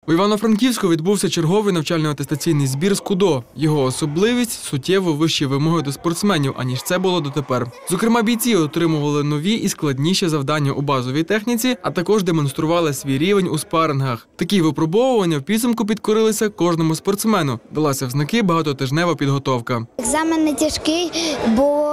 У Івано-Франківську відбувся черговий навчально-атестаційний збір з КУДО. Його особливість – суттєво вищі вимоги до спортсменів, аніж це було дотепер. Зокрема, бійці отримували нові і складніші завдання у базовій техніці, а також демонстрували свій рівень у спарингах. Такі випробовування в підсумку підкорилися кожному спортсмену. Далася в знаки багатотижнева підготовка. Екзамен не тяжкий, бо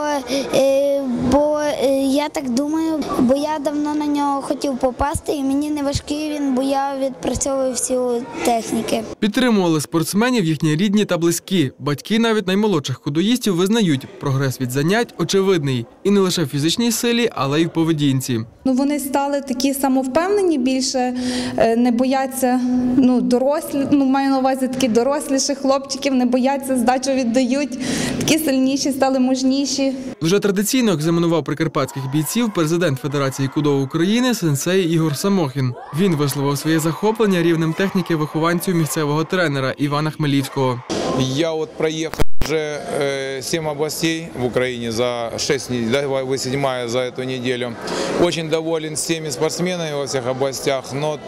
я так думаю, бо я давно на нього хотів попасти, і мені не важкий він, бо я відпрацьовую всі техніки. Підтримували спортсменів їхні рідні та близькі. Батьки навіть наймолодших кудоїстів визнають, прогрес від занять очевидний. І не лише в фізичній силі, але й в поведінці. Вони стали такі самовпевнені більше, не бояться, дорослі, маю на увазі такі доросліші хлопчиків, не бояться, здачу віддають, такі сильніші, стали мужніші. Вже традиційно екзаменував прикарпатських бійців президент Федерації кудо України сенсей Ігор Самохін. Він висловив своє захоплення рівнем техніки вихованців місцевого тренера Івана Хмелівського. Я проїхав вже 7 областей в Україні за 6 недель, ви 7-я за цю неділю. Дуже доволен всіми спортсменами во всіх областях, но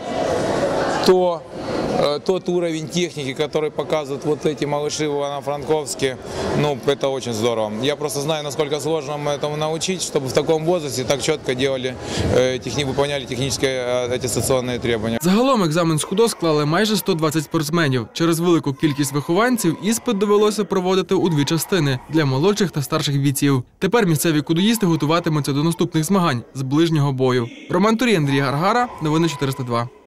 тот уровень техники, который показывают вот эти малыши в Ивано-Франковске, это очень здорово. Я просто знаю, насколько сложно этому научить, чтобы в таком возрасте так четко выполняли технические аттестационные требования. Загалом екзамен з КУДО склали майже 120 спортсменів. Через велику кількість вихованців іспит довелося проводити у 2 частини – для молодших та старших бійців. Тепер місцеві кудоїсти готуватимуться до наступних змагань з ближнього бою. Роман Турій, Андрій Гаргара, новини 402.